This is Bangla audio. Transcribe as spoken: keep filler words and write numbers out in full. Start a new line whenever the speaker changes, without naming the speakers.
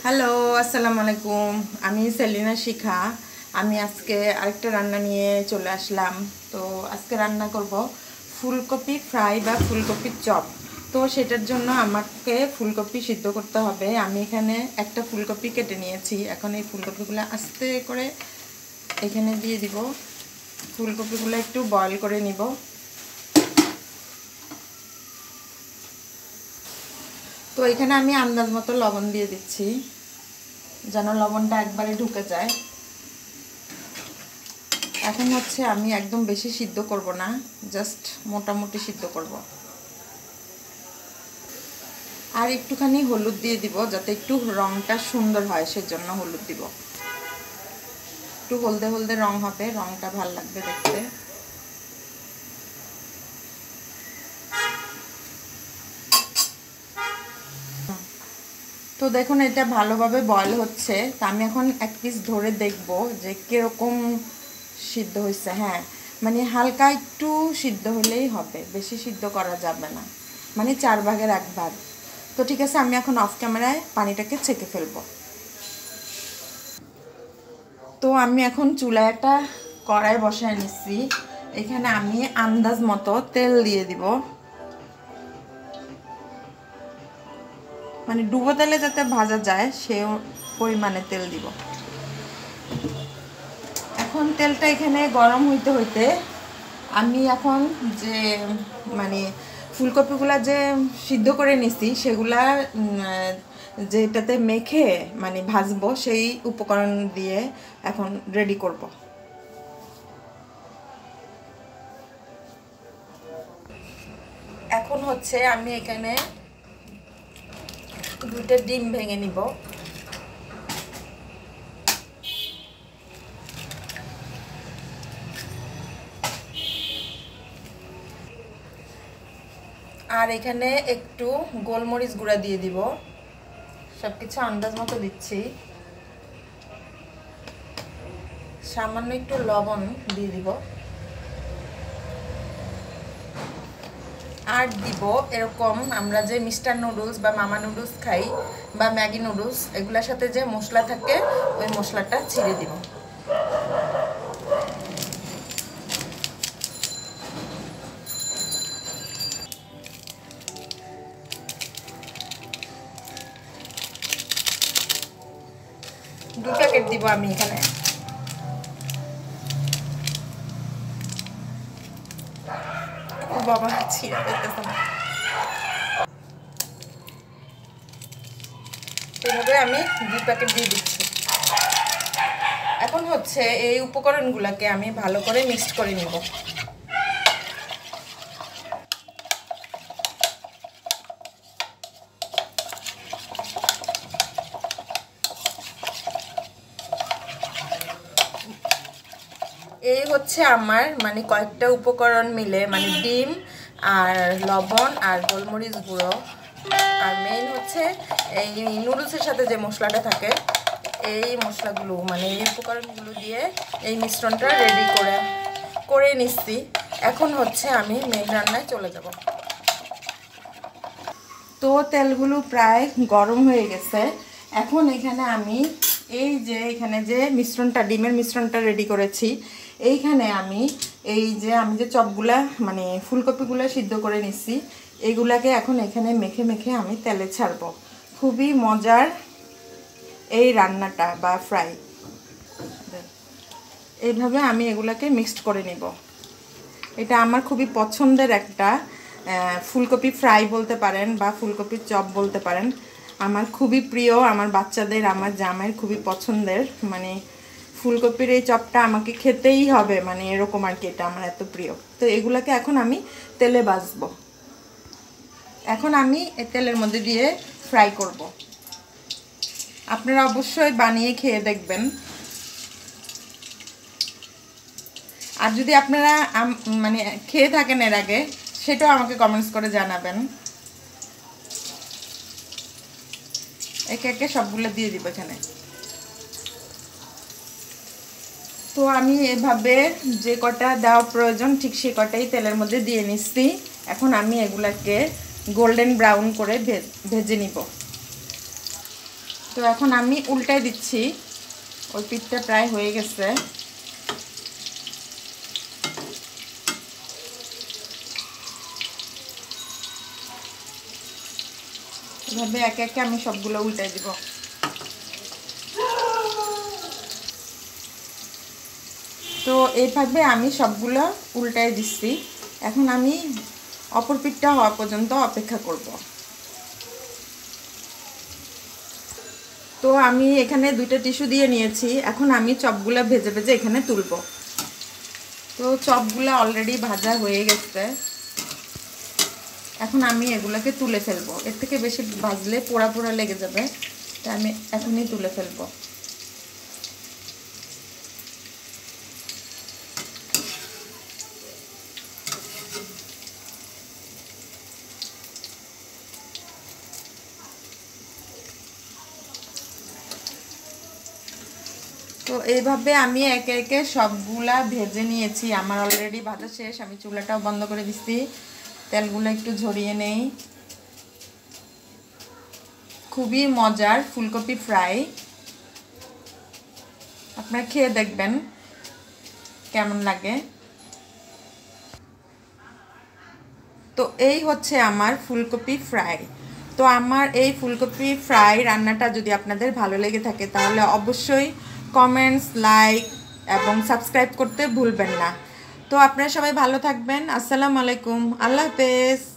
হ্যালো, আসসালামু আলাইকুম। আমি সেলিনা শিখা। আমি আজকে আরেকটা রান্না নিয়ে চলে আসলাম। তো আজকে রান্না করব ফুলকপি ফ্রাই বা ফুলকপির চপ। তো সেটার জন্য আমাকে ফুলকপি সিদ্ধ করতে হবে। আমি এখানে একটা ফুলকপি কেটে নিয়েছি। এখন এই ফুলকপিগুলো আস্তে করে এখানে দিয়ে দিব। ফুলকপিগুলো একটু বয়েল করে নিব। তো এখানে আমি আন্দাজ মতো লবণ দিয়ে দিচ্ছি, যেন লবণটা একবারে ঢুকে যায়। এখন হচ্ছে আমি একদম বেশি সিদ্ধ করব না, জাস্ট মোটামুটি সিদ্ধ করব। আর একটুখানি হলুদ দিয়ে দিব, যাতে একটু রংটা সুন্দর হয়, সেজন্য হলুদ দিব। একটু হলদে হলদে রং হবে, রংটা ভাল লাগবে দেখতে। তো দেখুন, এটা ভালোভাবে বয়েল হচ্ছে। তা আমি এখন এক পিস ধরে দেখব যে কিরকম সিদ্ধ হয়েছে। হ্যাঁ, মানে হালকা একটু সিদ্ধ হলেই হবে, বেশি সিদ্ধ করা যাবে না, মানে চার ভাগের এক ভাগ। তো ঠিক আছে, আমি এখন অফ ক্যামেরায় পানিটাকে ছেঁকে ফেলবো। তো আমি এখন চুলায় একটা কড়াই বসায় নিচ্ছি। এখানে আমি আন্দাজ মতো তেল দিয়ে দিব, মানে ডুবো তেলে যাতে ভাজা যায় সে পরিমাণে তেল দিব। এখন তেলটা এখানে গরম হইতে হইতে আমি এখন যে মানে ফুলকপিগুলা যে সিদ্ধ করে নিছি সেগুলা যেটাতে মেখে মানে ভাজবো, সেই উপকরণ দিয়ে এখন রেডি করব। এখন হচ্ছে আমি এখানে দুইটা ডিম ভেঙে নিব। আর এখানে একটু গোলমরিচ গুঁড়া দিয়ে দিব। সব কিছু আন্দাজ মতো দিচ্ছি। সামান্য একটু লবণ দিয়ে দিব। আর দিব এরকম আমরা যে মিস্টার নুডলস বা মামা নুডলস খাই বা ম্যাগি নুডলস, এগুলোর সাথে যে মশলা থাকে ওই মশলাটা ছিঁড়ে দিব। দু প্যাকেট দিব আমি এখানে। ও বাবা, ছিঁড়া যেতেছে না। এইভাবে আমি দুই প্যাকেট দিয়ে দিচ্ছি। এখন হচ্ছে এই উপকরণগুলোকে আমি ভালো করে মিক্সড করে নিব। এই হচ্ছে আমার মানে কয়েকটা উপকরণ মিলে, মানে ডিম আর লবণ আর গোলমরিচ গুঁড়ো আর মেইন হচ্ছে এই নুডলসের সাথে যে মশলাটা থাকে, এই মশলাগুলো মানে এই উপকরণগুলো দিয়ে এই মিশ্রণটা রেডি করে করে নিচ্ছি। এখন হচ্ছে আমি মেইন রান্নায় চলে যাব। তো তেলগুলো প্রায় গরম হয়ে গেছে। এখন এখানে আমি এই যে এখানে যে মিশ্রণটা, ডিমের মিশ্রণটা রেডি করেছি, এইখানে আমি এই যে আমি যে চপগুলা মানে ফুলকপিগুলো সিদ্ধ করে নিচ্ছি, এইগুলাকে এখন এখানে মেখে মেখে আমি তেলে ছাড়বো। খুবই মজার এই রান্নাটা বা ফ্রাই। এইভাবে আমি এগুলাকে মিক্সড করে নিব। এটা আমার খুবই পছন্দের একটা ফুলকপি ফ্রাই বলতে পারেন বা ফুলকপির চপ বলতে পারেন। আমার খুবই প্রিয়, আমার বাচ্চাদের, আমার জামাইয়ের খুবই পছন্দের। মানে ফুলকপির এই চপটা আমাকে খেতেই হবে, মানে এরকম আর কি, এটা আমার এত প্রিয়। তো এগুলাকে এখন আমি তেলে ভাজবো। এখন আমি এই তেলের মধ্যে দিয়ে ফ্রাই করব। আপনারা অবশ্যই বানিয়ে খেয়ে দেখবেন। আর যদি আপনারা মানে খেয়ে থাকেন এর আগে, সেটাও আমাকে কমেন্টস করে জানাবেন। একে একে সবগুলো দিয়ে দিব এখানে। তো আমি এভাবে যে কটা দেওয়া প্রয়োজন ঠিক সে কটাই তেলের মধ্যে দিয়ে নিচ্ছি। এখন আমি এগুলাকে গোল্ডেন ব্রাউন করে ভেজে নিব। তো এখন আমি উল্টাই দিচ্ছি, ওই পিঠটা প্রায় হয়ে গেছে। এভাবে একে একে আমি সবগুলো উল্টাই দিব। তো এইভাবে আমি সবগুলো উল্টাই দিচ্ছি। এখন আমি অপর পিঠটা হওয়া পর্যন্ত অপেক্ষা করব। তো আমি এখানে দুইটা টিস্যু দিয়ে নিয়েছি। এখন আমি চপগুলো ভেজে ভেজে এখানে তুলব। তো চপগুলো অলরেডি ভাজা হয়ে গেছে। এখন আমি এগুলোকে তুলে ফেলবো। এর থেকে বেশি ভাজলে পোড়া পোড়া লেগে যাবে, তাই আমি এখনই তুলে ফেলবো। তো এইভাবে আমি একে একে সবগুলা ভেজে নিয়েছি। আমার অলরেডি ভাজা শেষ। আমি চুলাটাও বন্ধ করে দিচ্ছি, তেলগুলো একটু ঝরিয়ে নেই। খুবই মজার ফুলকপি ফ্রাই, আপনারা খেয়ে দেখবেন কেমন লাগে। তো এই হচ্ছে আমার ফুলকপি ফ্রাই। তো আমার এই ফুলকপি ফ্রাই রান্নাটা যদি আপনাদের ভালো লেগে থাকে তাহলে অবশ্যই কমেন্টস, লাইক এবং সাবস্ক্রাইব করতে ভুলবেন না। তো আপনারা সবাই ভালো থাকবেন। আসসালামু আলাইকুম, আল্লাহ হাফেজ।